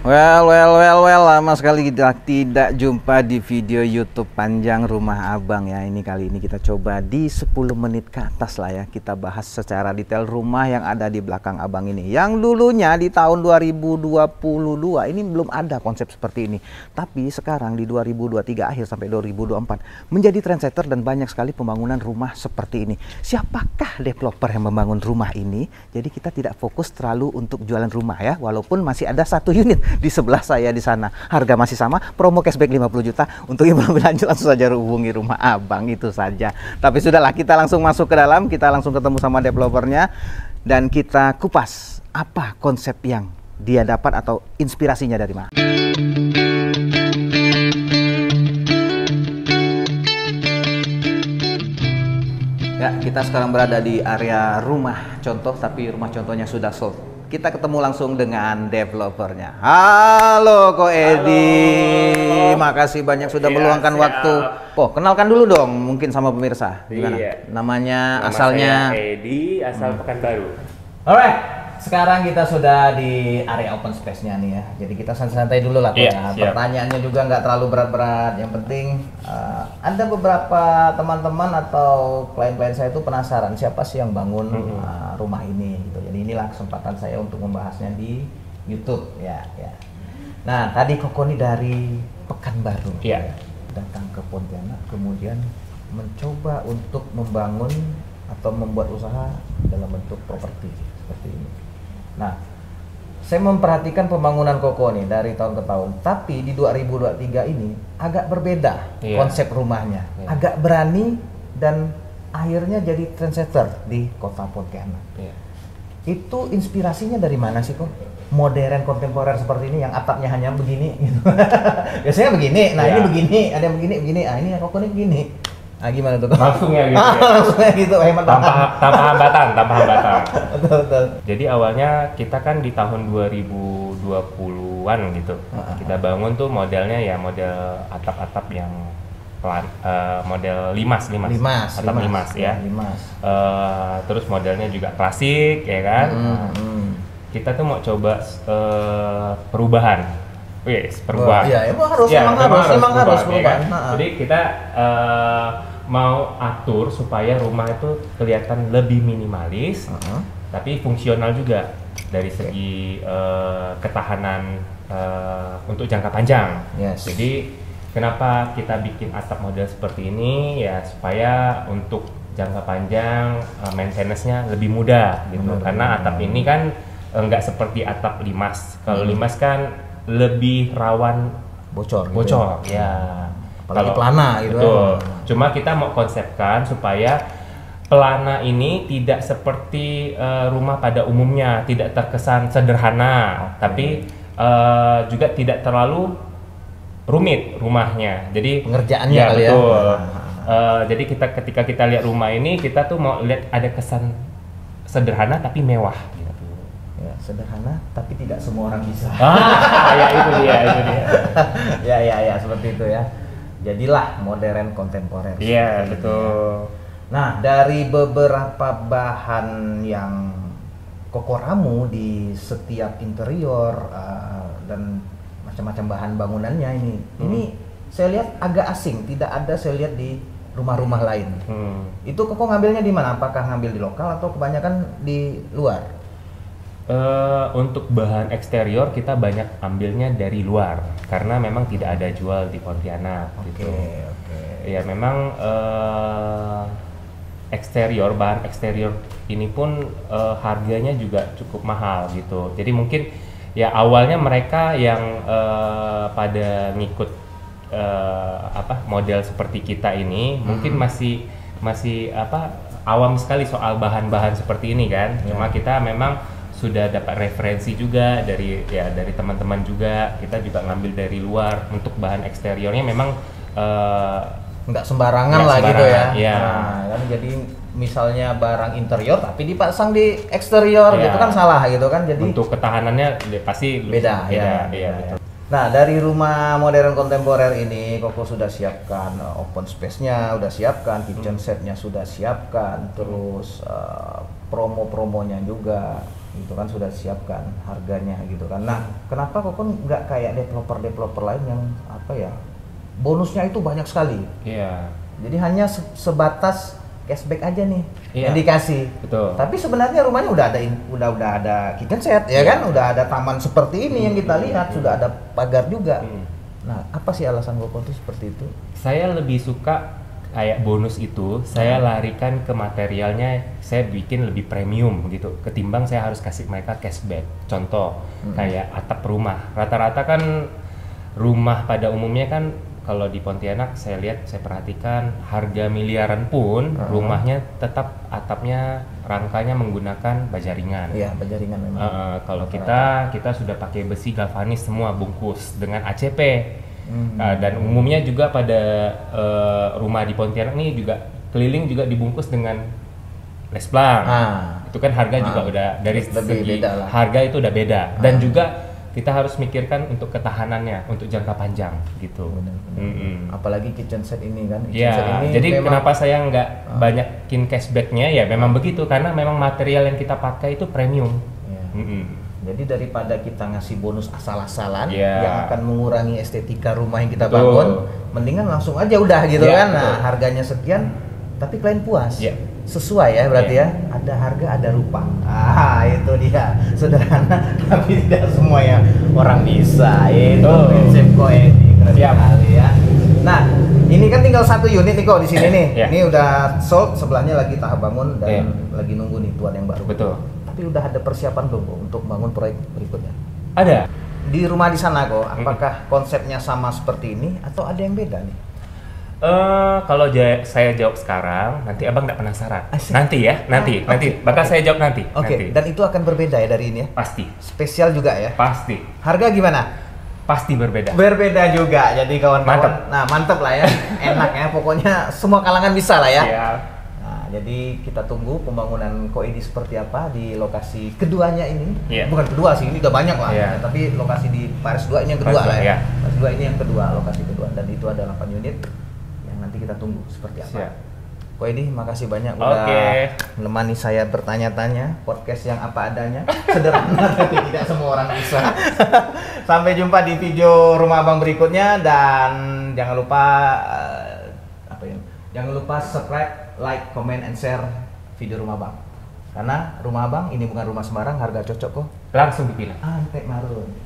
Well, lama sekali kita tidak jumpa di video YouTube panjang Rumah Abang ya. Ini kali ini kita coba di 10 menit ke atas lah ya. Kita bahas secara detail rumah yang ada di belakang Abang ini. Yang dulunya di tahun 2022 ini belum ada konsep seperti ini. Tapi sekarang di 2023 akhir sampai 2024 menjadi trendsetter dan banyak sekali pembangunan rumah seperti ini. Siapakah developer yang membangun rumah ini? Jadi kita tidak fokus terlalu untuk jualan rumah ya. Walaupun masih ada satu unit di sebelah saya di sana. Harga masih sama, promo cashback 50 juta. Untuk yang belum lanjut langsung saja hubungi Rumah Abang, itu saja. Tapi sudahlah, kita langsung masuk ke dalam, kita langsung ketemu sama developernya dan kita kupas apa konsep yang dia dapat atau inspirasinya dari mana. Ya, kita sekarang berada di area rumah contoh, tapi rumah contohnya sudah sold. Kita ketemu langsung dengan developernya. Halo Ko Edi, makasih banyak sudah meluangkan waktu. Oh, kenalkan dulu dong mungkin sama pemirsa. Gimana? Iya. Namanya, Nama asalnya? saya Edi, asal Pekanbaru. Alright, sekarang kita sudah di area open space-nya nih ya. Jadi kita santai-santai dulu lah. Iya, ya. Pertanyaannya juga nggak terlalu berat-berat. Yang penting ada beberapa teman-teman atau klien-klien saya itu penasaran siapa sih yang bangun rumah ini gitu. Jadi inilah kesempatan saya untuk membahasnya di YouTube ya. Nah, tadi Koko ini dari Pekanbaru. Iya. Datang ke Pontianak kemudian mencoba untuk membangun atau membuat usaha dalam bentuk properti seperti ini. Nah, saya memperhatikan pembangunan Koko nih dari tahun ke tahun, tapi di 2023 ini agak berbeda konsep rumahnya, agak berani dan akhirnya jadi trendsetter di kota Pontianak. Itu inspirasinya dari mana sih kok? Modern kontemporer seperti ini yang atapnya hanya begini gitu. Biasanya begini, nah ini begini, ada yang begini, ah ini Koko ini begini. Ah gimana tuh? Langsung ya gitu. Langsungnya gitu, hemat Tanpa hambatan. betul. Jadi awalnya kita kan di tahun 2020-an gitu. Kita bangun tuh modelnya ya model atap-atap yang model limas atap limas ya. Terus modelnya juga klasik ya kan. Kita tuh mau coba perubahan. Perubahan. Iya, emang harus perubahan. Ya kan? Jadi kita mau atur supaya rumah itu kelihatan lebih minimalis, tapi fungsional juga dari segi ketahanan untuk jangka panjang. Jadi kenapa kita bikin atap model seperti ini ya supaya untuk jangka panjang maintenance-nya lebih mudah gitu. Karena atap ini kan nggak seperti atap limas. Kalau limas kan lebih rawan bocor gitu. Ya. Apalagi pelana gitu. Betul. Cuma kita mau konsepkan supaya pelana ini tidak seperti rumah pada umumnya, tidak terkesan sederhana, tapi juga tidak terlalu rumit rumahnya. Jadi pengerjaannya ya, kali betul. ya. Jadi ketika kita lihat rumah ini, kita tuh mau lihat ada kesan sederhana tapi mewah. Ya, sederhana tapi tidak semua orang bisa. Ya itu dia. ya seperti itu ya. Jadilah modern kontemporer. Iya, betul. Nah, dari beberapa bahan yang Koko ramu di setiap interior dan macam-macam bahan bangunannya ini saya lihat agak asing, tidak ada saya lihat di rumah-rumah lain. Itu Koko ngambilnya di mana? Apakah ngambil di lokal atau kebanyakan di luar? Untuk bahan eksterior kita banyak ambilnya dari luar karena memang tidak ada jual di Pontianak gitu. Ya memang bahan eksterior ini pun harganya juga cukup mahal gitu. Jadi mungkin ya awalnya mereka yang pada ngikut model seperti kita ini mungkin masih awam sekali soal bahan-bahan seperti ini kan. Cuma kita memang sudah dapat referensi juga dari teman-teman juga. Kita juga ngambil dari luar untuk bahan eksteriornya memang nggak sembarangan lah gitu ya. Nah, kan jadi misalnya barang interior tapi dipasang di eksterior gitu kan salah gitu kan. Jadi untuk ketahanannya pasti beda. Betul. Nah, dari rumah modern kontemporer ini Koko sudah siapkan open space-nya, udah siapkan kitchen set-nya, sudah siapkan terus promo-promonya juga. gitu kan, sudah siapkan harganya gitu kan. Nah, kenapa Kokon nggak kayak developer lain yang apa ya, bonusnya itu banyak sekali. Iya. Jadi hanya sebatas cashback aja nih yang dikasih. Betul. Tapi sebenarnya rumahnya udah ada kitchen set ya kan, udah ada taman seperti ini yang kita lihat, sudah ada pagar juga. Nah, apa sih alasan Kokon tuh seperti itu? Saya lebih suka kayak bonus itu, saya larikan ke materialnya, saya bikin lebih premium gitu, ketimbang saya harus kasih mereka cashback. Contoh, kayak atap rumah. Rata-rata kan rumah pada umumnya kan, kalau di Pontianak saya lihat, saya perhatikan harga miliaran pun rumahnya tetap atapnya rangkanya menggunakan baja ringan. Iya, baja ringan memang. Kalau kita sudah pakai besi galvanis semua bungkus dengan ACP. Dan umumnya juga pada rumah di Pontianak ini juga keliling juga dibungkus dengan lesplang. Itu kan harga juga udah dari segi harga itu udah beda. Dan juga kita harus mikirkan untuk ketahanannya untuk jangka panjang gitu. Apalagi kitchen set ini kan. Iya. Jadi kenapa saya nggak banyakin cashbacknya ya memang begitu, karena memang material yang kita pakai itu premium. Jadi daripada kita ngasih bonus asal-asalan yang akan mengurangi estetika rumah yang kita bangun, mendingan langsung aja udah gitu kan. Nah, harganya sekian, tapi klien puas. Sesuai ya berarti ya. Ada harga, ada rupa. Itu dia. Sederhana tapi tidak semua ya orang bisa. Itu prinsip Koedi, keren sekali ya. Nah, ini kan tinggal satu unit nih kok di sini nih. Ini udah sold, sebelahnya lagi tahap bangun dan lagi nunggu nih tuan yang baru. Betul. Tapi udah ada persiapan belum untuk bangun proyek berikutnya? Ada. Di rumah di sana kok, apakah konsepnya sama seperti ini atau ada yang beda nih? Kalau saya jawab sekarang, nanti abang nggak penasaran. Nanti ya, nanti bakal saya jawab nanti. Oke. Dan itu akan berbeda ya dari ini ya? Pasti. Spesial juga ya? Pasti. Harga gimana? Pasti berbeda. Berbeda juga, jadi kawan-kawan. Mantep. Nah, mantep lah ya, enak ya, pokoknya semua kalangan bisa lah ya. Siap. Jadi kita tunggu pembangunan Koedi seperti apa di lokasi keduanya ini. Bukan kedua sih, ini udah banyak lah. Tapi lokasi di Paris 2 ini yang kedua lah ya. Paris 2 ini yang kedua, lokasi kedua. Dan itu ada 8 unit yang nanti kita tunggu seperti apa. Koedi, makasih banyak udah menemani saya bertanya-tanya. Podcast yang apa adanya, sederhana tapi tidak semua orang bisa. Sampai jumpa di video rumah abang berikutnya. Dan jangan lupa jangan lupa subscribe, like, comment, and share video rumah abang. Karena rumah abang ini bukan rumah sembarang, harga cocok kok. Langsung dipilih. Antek marun.